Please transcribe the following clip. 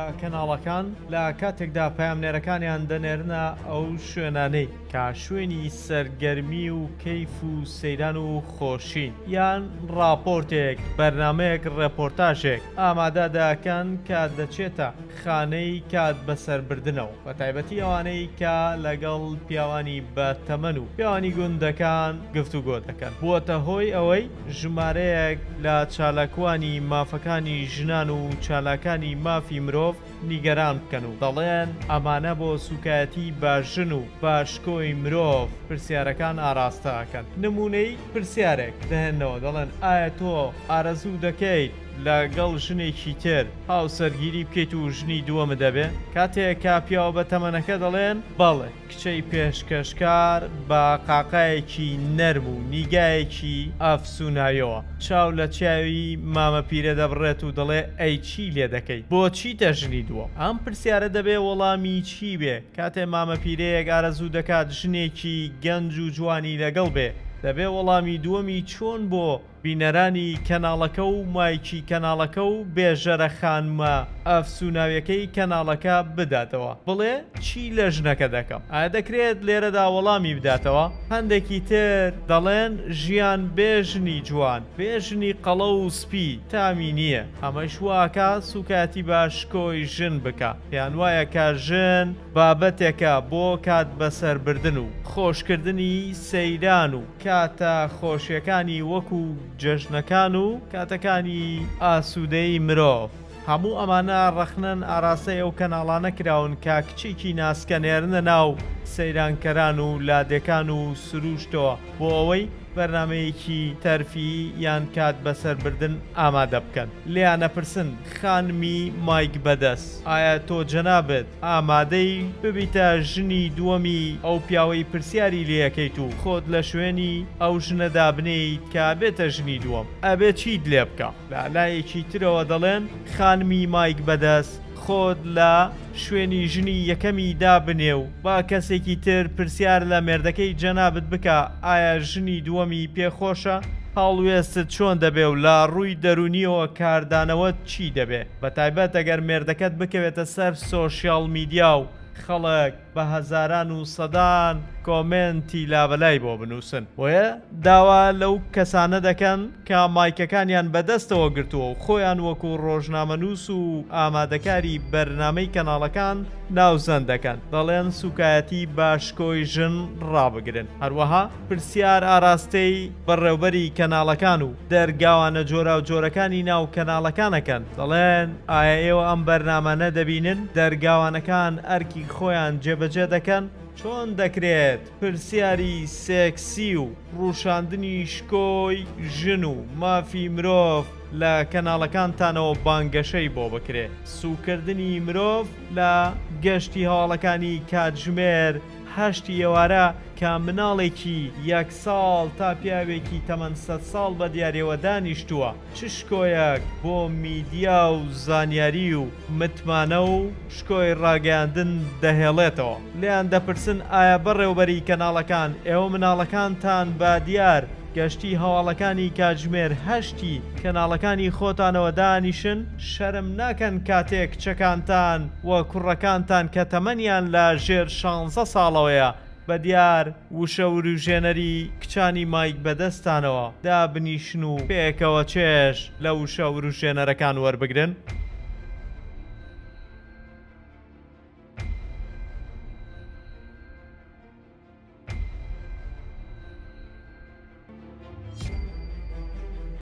کەناڵەکان لە کاتێکدا پامنێرەکانیان دەنێرنە ئەو شوێنانەی کە شوێنی سەرگەرمی و کەیف و سەیران و خۆشین یان ڕاپۆرتێک بەرنمەیەک ڕێپۆرتاژێک ئامادە دەکەن کە دەچێتە خانەی کات بەسەربردنەوە بە تایبەتی ئەوانەی کە لەگەڵ پیاوانی بەتەمەن و پیاوانی گوندەکان گفتوگۆ دەکەن بووەتە هۆی ئەوەی ژمارەیەک لە چالاکوانی مافەکانی ژنان و چالاکانی مافی مرۆڤ نیگەران بکەن و دەڵێن ئەمانە بۆ سوکایەتی باژن و باشکۆی مرۆڤ پرسیارەکان ئاراستەکەن. نمونەی پرسیارێک دەهێنەوە دەڵێن ئایا تۆ ئارەزوو دەکەیت لەگەڵ ژنێکی تر هاوسەرگیری بکەیت و ژنی دووەمە دەبێ؟ کاتێک کا پیاوە بە تەمەنەکە دەڵێن بەڵێ کچەی پێشکەشکار بە قاقایەکی نەرم و نیگایەکی ئەفسونایەوە چاو لە چاوی مامە پیرە دەبڕێت و دەڵێ ئەی چی لێ دەکەیت بۆچی تەژنی دووە؟ ئەم پرسیارە دەبێ وەڵامی چی بێ کاتێ مامە پیرەیەک ئارەزوو دەکات ژنێکی گەنج و جوانی لەگەڵ بێ دەبێ وەڵامی دووەمی چۆن بۆ بینەرانی کەناڵەکە و مایکی کەناڵەکە و بێژەرە خانمە ئەفسوناویەکەی کەناڵەکە بداتەوە بڵێ چی لە ژنەکە دەکەم. ئایا دەکرێت لێرەدا وەڵامی بداتەوە؟ هەندێکی تر دەڵێن ژیان بێژنی جوان بێژنی قەڵە و سپی تامی نییە ئەمەش واکە سوکاتی باشکۆی ژن بکە یان وایە کە ژن بابەتێکە بۆ کات بەسەربردن و خۆشکردنی سەیران و کاتە خۆشیەکانی وەکو جەژنەکان و کاتەکانی ئاسوودەی مرۆڤ. هەموو ئەمانە ڕەخنەن ئاراستەی ئەو کەناڵانە کراون کە کچێکی ناسکەنێرنە ناو سەیرانکەران و لادەکان و سروشتەوە بۆ ئەوەی بەرنمەیەکی تەرفی یان کات بەسەربردن ئامادە بکەن. لیانە پرسن خانمی مایک بەدەست ئایا تۆ جەنابێت ئامادەی ببیتە ژنی دووەمی ئەو پیاوەی پرسیاری لێەکەیت و خۆت لە شوێنی ئەو ژنەدا بنیت کە بێتە ژنی دووەم ئەبێت چیت لێ بکە؟ لایەکی ترەوە دەڵێن خانمی مایک بەدەست خۆت لە شوێنی ژنی یەکەمی دابنێ و با کەسێکی تر پرسیار لە مێردەکەی جەنابەت بکە ئایا ژنی دووەمی پێخۆشە؟ هەڵوێستت چۆن دەبێ و لە ڕووی دەرونیەوە کاردانەوە چی دەبێ؟ بە تایبەت ئەگەر مێردەکەت بکەوێتە سەر سۆشیال میدیا و خەڵک بە هەزاران و سەدان کۆمنتی لابەلای بۆ بنووسن وەیە داوا لەو کەسانە دەکەن کە مایکەکانیان بەدەستەوە گرتووە و خۆیان وەکو ڕۆژنامەنووس و ئامادەکاری بەرنامەی کەناڵەکان ناوزەند دەکەن دەڵێن سوکایەتی باشکۆی ژن ڕابگرن. هەروەها پرسیار ئاراستەی بەڕێوبەری کەناڵەکان و دەرگاوانە جۆرا و جۆرەکانی ناو کەناڵەکانەکەن دەڵێن ئایا ئێوە ئەم بەرنامانە دەبینن دەرگاوانەکان ئەرکی خۆیان جێبەجێ دەکەن؟ چۆن دەکرێت پرسیاری سێکسی و ڕوشاندنی شکۆی ژن و مافی مرۆڤ لە کەناڵەکانتانەوە بانگەشەی بۆ بکرێ؟ سوکردنی مرۆڤ لە گەشتی هەواڵەکانی کاتژمێر هەشتی ئێوارە کە مناڵێکی 1 ساڵ تا پیاوێکی تەمەن 100 ساڵ بە دیارەوە دانیشتووە چ شکۆیەک بۆ میدیا و زانیاری و متمانە و شکۆی ڕاگەاندن دەهێڵێتەوە. لیان دەپرسن ئایا بەڕێوبەری کەناڵەکان ئێوە مناڵەکانتان با دیار گەشتی هەواڵەکانی کاتژمێر هەشتی کەناڵەکانی خۆتانەوە دانیشن؟ شەرم ناکەن کاتێک کچەکانتان وە کوڕەکانتان کە تەمەنیان لە ژێر 16 ساڵەوەیە بە دیار وشە وروژێنەری کچانی مایک بەدەستانەوە دابنیشن و پێکەوە چێش لە وشە وروژێنەرەکان وەربگرن؟